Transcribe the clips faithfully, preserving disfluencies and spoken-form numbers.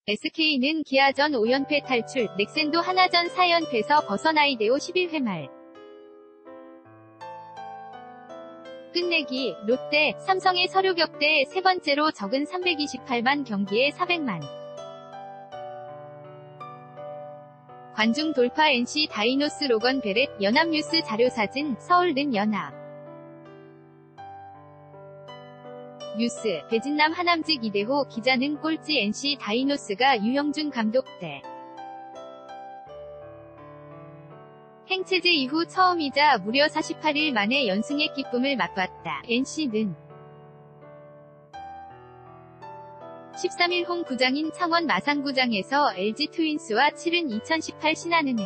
에스케이는 기아전 오 연패 탈출, 넥센도 하나전 사 연패에서 벗어나 이대오 십일 회 말. 끝내기, 롯데, 삼성의 서류격대 세 번째로 적은 삼백이십팔만 경기에 사백만. 관중 돌파 엔씨 다이노스 로건 베렛, 연합뉴스 자료사진, 서울는 연합. 뉴스, 배진남 하남직 이대호 기자는 꼴찌 엔씨 다이노스가 유형준 감독 때 행체제 이후 처음이자 무려 사십팔 일 만에 연승의 기쁨을 맛봤다. 엔씨는 십삼 일 홈구장인 창원 마산구장에서 엘지 트윈스와 치른 이천십팔 신한은행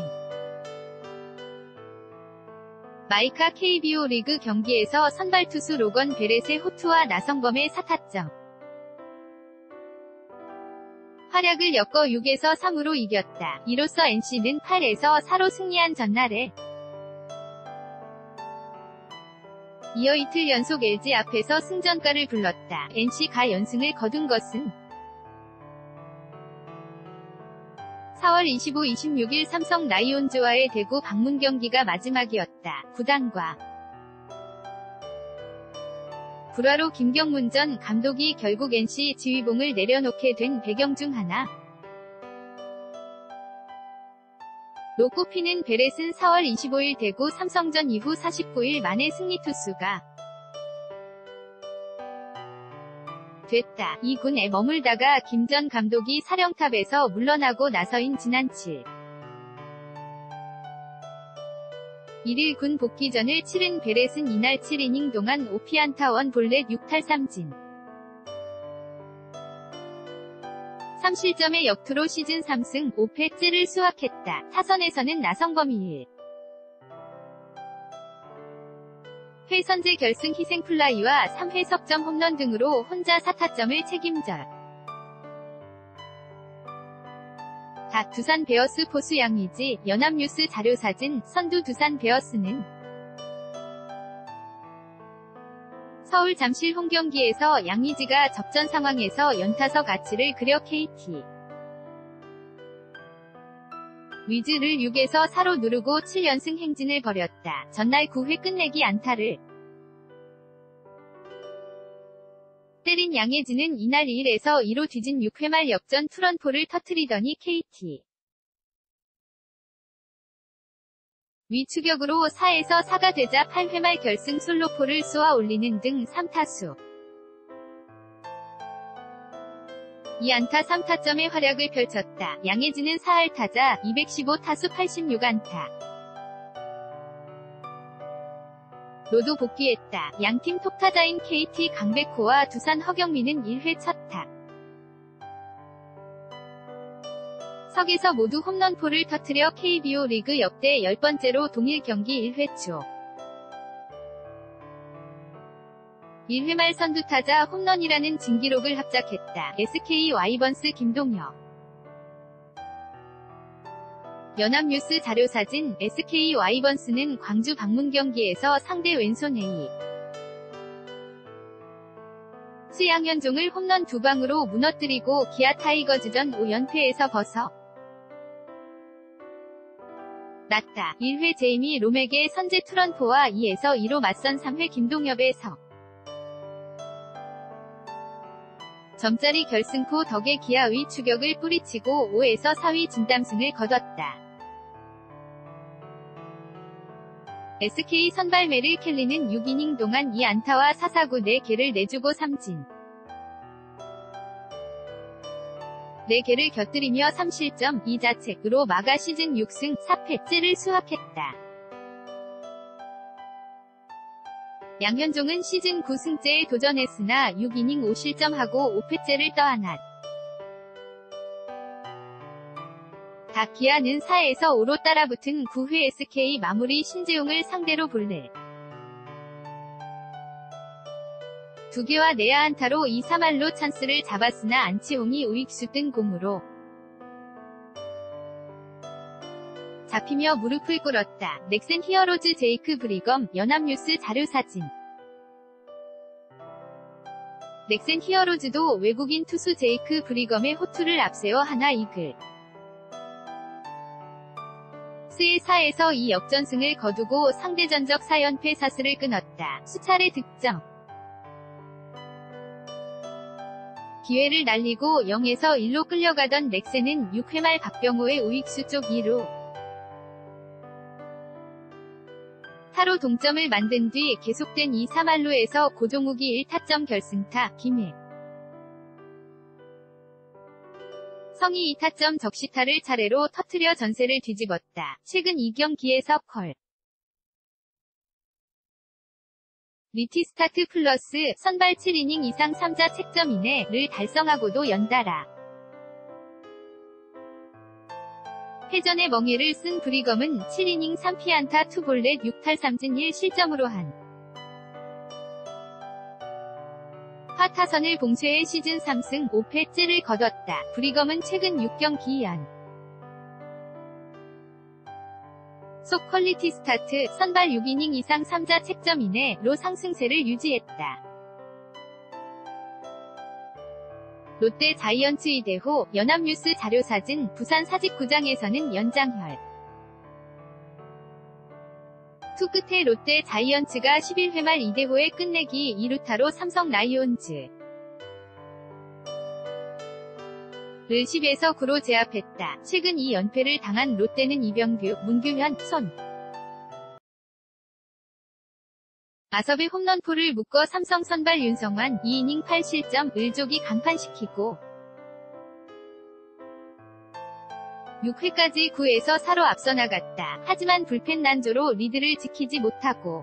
마이카 케이비오 리그 경기에서 선발 투수 로건 베렛의 호투와 나성범의 사 타점 활약을 엮어 육에서 삼으로 이겼다. 이로써 엔씨는 팔에서 사로 승리한 전날에 이어 이틀 연속 엘지 앞에서 승전가를 불렀다. 엔씨가 연승을 거둔 것은 사월 이십오, 이십육 일 삼성 라이온즈와의 대구 방문 경기가 마지막이었다. 구단과 불화로 김경문 전 감독이 결국 엔씨 지휘봉을 내려놓게 된 배경 중 하나. 로 꼽히는 베렛은 사월 이십오 일 대구 삼성전 이후 사십구 일 만에 승리 투수가 됐다. 이 군에 머물다가 김 전 감독이 사령탑에서 물러나고 나서인 지난 칠 일 일 군 복귀전을 치른 베렛은 이날 칠 이닝 동안 오 피안타 일 볼넷 육 탈 삼 진 삼 실점의 역투로 시즌 삼 승 오 패째를 수확했다. 타선에서는 나성범이 일 회 선제 결승 희생플라이와 삼 회 석점 홈런 등으로 혼자 사 타점을 책임져 닭 두산 베어스 포수 양의지, 연합뉴스 자료사진, 선두 두산 베어스는 서울 잠실 홈경기에서 양의지가 접전 상황에서 연타석 아치를 그려 케이티 위즈를 육에서 사로 누르고 칠 연승 행진을 벌였다. 전날 구 회 끝내기 안타를 때린 양의지는 이날 일 일에서 이로 뒤진 육 회 말 역전 투런포를 터뜨리더니 케이티 위 추격으로 사에서 사가 되자 팔 회 말 결승 솔로포를 쏘아 올리는 등 삼 타수 이 안타 삼 타점의 활약을 펼쳤다. 양의지는 사 할 타자 이백십오 타수 팔십육 안타. 로도 복귀했다. 양팀 톱타자인 케이티 강백호와 두산 허경민은 일 회 첫 타 석에서 모두 홈런포를 터뜨려 케이비오 리그 역대 열 번째로 동일 경기 일 회 초 일 회 말 선두타자 홈런이라는 진기록을 합작했다. 에스케이 와이번스 김동혁 연합뉴스 자료사진, 에스케이 와이번스는 광주 방문 경기에서 상대 왼손 에이 수양현종을 홈런 두 방으로 무너뜨리고 기아 타이거즈전 오 연패에서 벗어 났다. 일 회 제이미 롬에게 선제 투런포와 이에서 이로 맞선 삼 회 김동엽의 석 점짜리 결승포 덕에 기아의 추격을 뿌리치고 오에서 사 위 진땀승을 거뒀다. 에스케이 선발 메릴 켈리는 육 이닝 동안 이 안타와 사사구 네 개를 내주고 삼 진 네 개를 곁들이며 삼 실점 이 자책으로 막아 시즌 육 승 사 패째를 수확했다. 양현종은 시즌 구 승째에 도전했으나 육 이닝 오 실점하고 오 패째를 떠안았. 닭 기아는 사에서 오로 따라붙은 구 회 에스케이 마무리 신재웅을 상대로 볼넷 두 개와 내야 안타로 이 삼 할로 찬스를 잡았으나 안치홍이 우익수 뜬 공으로 잡히며 무릎을 꿇었다. 넥센 히어로즈 제이크 브리검, 연합뉴스 자료사진 넥센 히어로즈도 외국인 투수 제이크 브리검의 호투를 앞세워 하나 이글 스의 사에서 이 역전승을 거두고 상대전적 사 연패 사슬을 끊었다. 수차례 득점. 기회를 날리고 영에서 일로 끌려가던 넥센은 육 회 말 박병호의 우익수 쪽 이 루 타로 동점을 만든 뒤 계속된 이 삼 할루에서 고종욱이 일 타점 결승타, 김해 성이 이 타점 적시타를 차례로 터뜨려 전세를 뒤집었다. 최근 이 경기에서 컬 리티 스타트 플러스 선발 칠 이닝 이상 삼 자 책점 이내를 달성하고도 연달아 패전의 멍해를 쓴 브리검은 칠 이닝 삼 피안타 이 볼넷 육 탈 삼 진 일 실점으로 한 화 타선을 봉쇄해 시즌 삼 승 오 패째를 거뒀다. 브리검은 최근 육 경기 연 속 퀄리티 스타트, 선발 육 이닝 이상 삼 자 책점 이내로 상승세를 유지했다. 롯데 자이언츠 이대호, 연합뉴스 자료사진, 부산 사직구장에서는 연장혈 투 끝에 롯데 자이언츠가 십일 회 말 이대호의 끝내기 이 루타로 삼성 라이온즈 를 십에서 구로 제압했다. 최근 이 연패를 당한 롯데는 이병규, 문규현, 손 아섭의 홈런포를 묶어 삼성 선발 윤성환 이 이닝 팔 실점 을족이 강판시키고 육 회까지 구에서 사로 앞서 나갔다. 하지만 불펜 난조로 리드를 지키지 못하고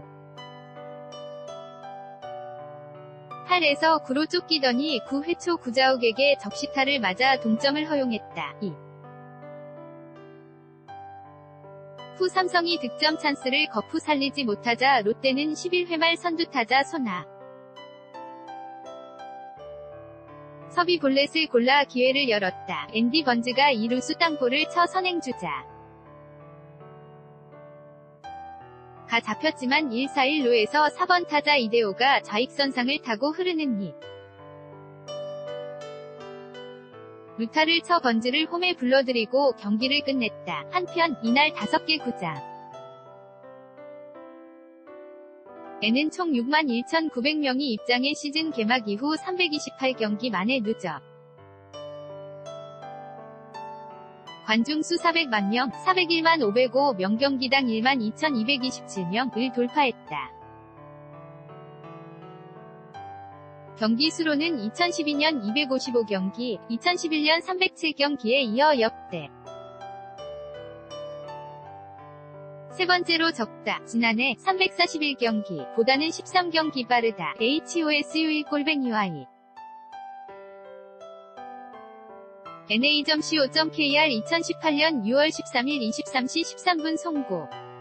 팔에서 구로 쫓기더니 구 회 초 구자욱에게 적시타를 맞아 동점을 허용했다. 이 후 삼성이 득점 찬스를 거푸 살리지 못하자 롯데는 십일 회 말 선두타자 손아 섭이 볼넷을 골라 기회를 열었다. 앤디 번즈가 이 루수 땅볼을 쳐 선행주자 가 잡혔지만 일 사 일 루에서 사 번 타자 이대호가 좌익선상을 타고 흐르는 이 루타를 쳐 번즈를 홈에 불러들이고 경기를 끝냈다. 한편 이날 다섯 개 구장 에는 총 육만 일천구백 명이 입장해 시즌 개막 이후 삼백이십팔 경기 만에 누적 관중수 사백만 명, 사백일만 오백오 명 경기당 일만 이천이백이십칠 명을 돌파했다. 경기 수로는 이천십이 년 이백오십오 경기, 이천십일 년 삼백칠 경기에 이어 역대 세 번째로 적다. 지난해 삼백사십일 경기 보다는 십삼 경기 빠르다. 호수일 골뱅이와이 엔에이 닷 씨오 닷케이알 이천십팔 년 유월 십삼일 이십삼 시 십삼 분 송고